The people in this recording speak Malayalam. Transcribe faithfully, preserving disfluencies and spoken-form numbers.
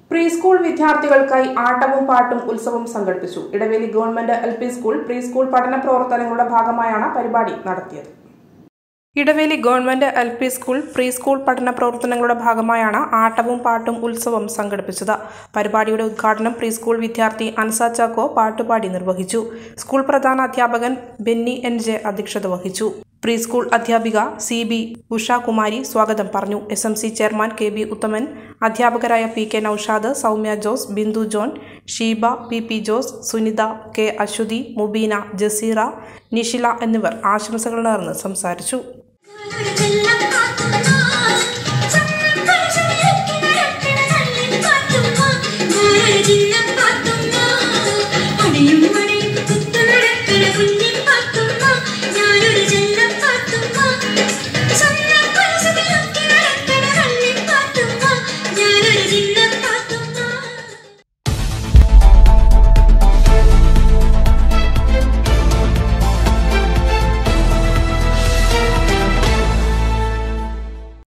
പ്രീ സ്കൂൾ വിദ്യാർത്ഥികൾക്കായി ആട്ടവും പാട്ടും ഉത്സവം സംഘടിപ്പിച്ചു. Idaveli government L P school pre school പഠന പ്രവർത്തനങ്ങളുടെ ഭാഗമായാണ് പരിപാടി നടത്തിയത്. Idaveli government L P school pre school പഠന പ്രവർത്തനങ്ങളുടെ ഭാഗമായാണ് ആട്ടവും പാട്ടും ഉത്സവം സംഘടിപ്പിച്ചത്. പരിപാടിയുടെ ഉദ്ഘാടനം പ്രീ സ്കൂൾ വിദ്യാർത്ഥി അൻസ ചാക്കോ പാട്ടുപാടി നിർവഹിച്ചു. സ്കൂൾ പ്രധാന അധ്യാപകൻ ബെന്നി എൻ ജെ അധ്യക്ഷത വഹിച്ചു. പ്രീ സ്കൂൾ അധ്യാപിക സി ബി ഉഷാകുമാരി സ്വാഗതം പറഞ്ഞു. S M C chairman K B Uthaman, അധ്യാപകരായ P K Noushad, Soumya Jose, Bindu John, Sheeba, P P Jose, Sunitha, K Aswathy, Mubeena, Jaseera, Nishila എന്നിവർ ആശംസകൾ നേർന്ന് സംസാരിച്ചു. Thank you.